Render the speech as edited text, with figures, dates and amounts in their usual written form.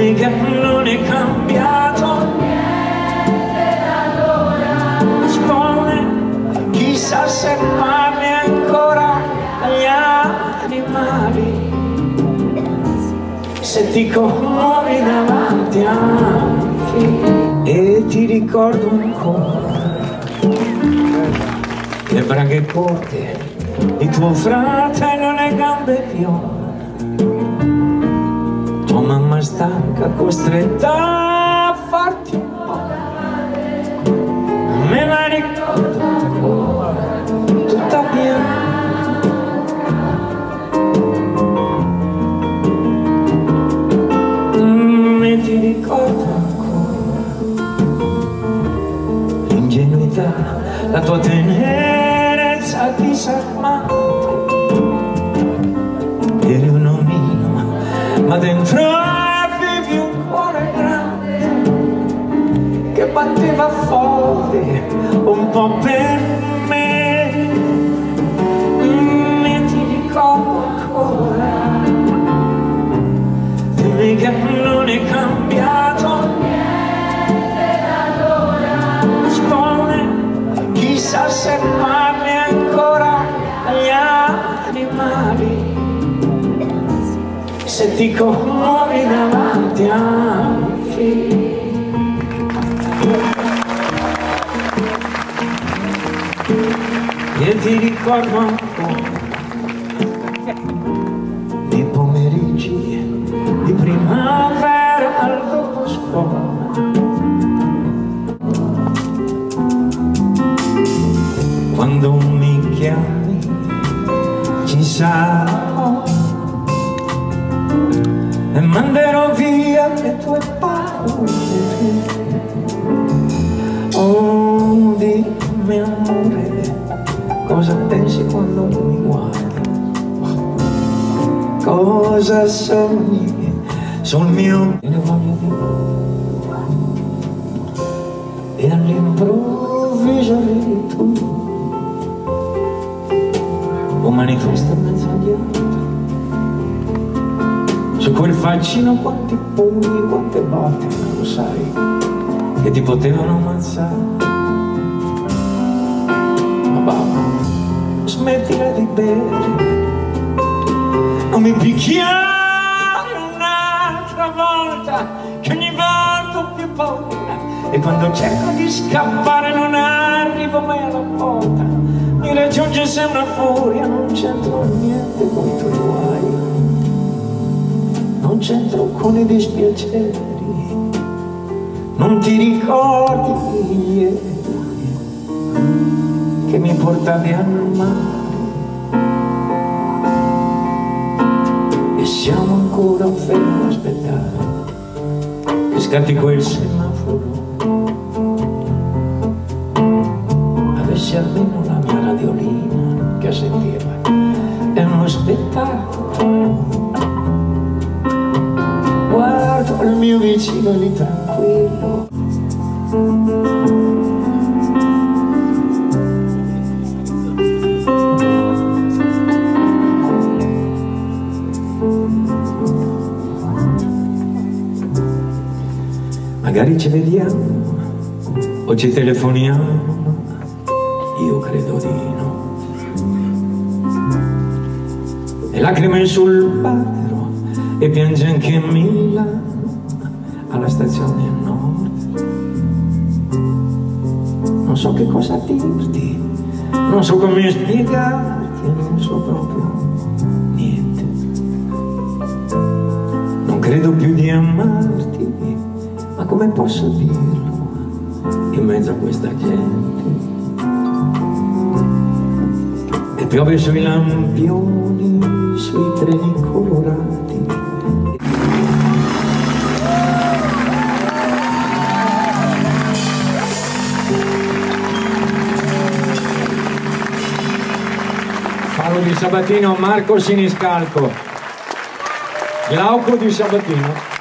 dimmi che non è cambiato niente da allora. Risponde, chissà se parli ancora agli animali, se ti commuovi davanti a un figlio. E ti ricordo ancora le braghe corte di tuo fratello, le gambe viola, tua mamma stanca costretta a farti un po'. Me la ricordo ancora tutta bianca. E ti ricordo l'ingenuità, la tua tenerezza disarmante. Eri un omino, ma dentro avevi un cuore grande che batteva forte un po' per me. E ti ricordo ancora, dimmi che non è cambiato niente da allora. Risponde, chissà se parli ancora agli animali, se ti commuovi davanti a un figlio. E ti ricordo ancora dei pomeriggi di primavera al dopo scuola, quando mi chiami ci sarò e manderò via le tue parole. Oh, dimmi amore, cosa pensi quando mi guardi? Cosa sogni sul mio e le voglio dire, e all'improvviso vedi tu un manifesto in mezzo agli altri, su quel faccino quanti pugni, quante botte, non lo sai, che ti potevano ammazzare. Ma bava, smettila di bere, non mi picchiare un'altra volta, che ogni volta ho più paura, e quando cerco di scappare non arrivo mai alla porta. Mi raggiunge sempre una furia, non c'entro niente con i tuoi guai, non c'entro con i dispiaceri, non ti ricordi ieri che mi portavi al mare, e siamo ancora fermi a aspettare che scatti quel semaforo. Avessi almeno la mia radiolina che a sentirla è uno spettacolo. Guardo il mio vicino lì tranquillo, magari ci vediamo o ci telefoniamo, io credo di no. E lacrime sul patero, e piange anche Milano alla stazione nord. Non so che cosa dirti, non so come spiegarti, non so proprio niente. Non credo più di amarti, ma come posso dirlo in mezzo a questa gente? E piove sui lampioni, sui treni colorati. Paolo Di Sabatino, Marco Siniscalco, Glauco Di Sabatino.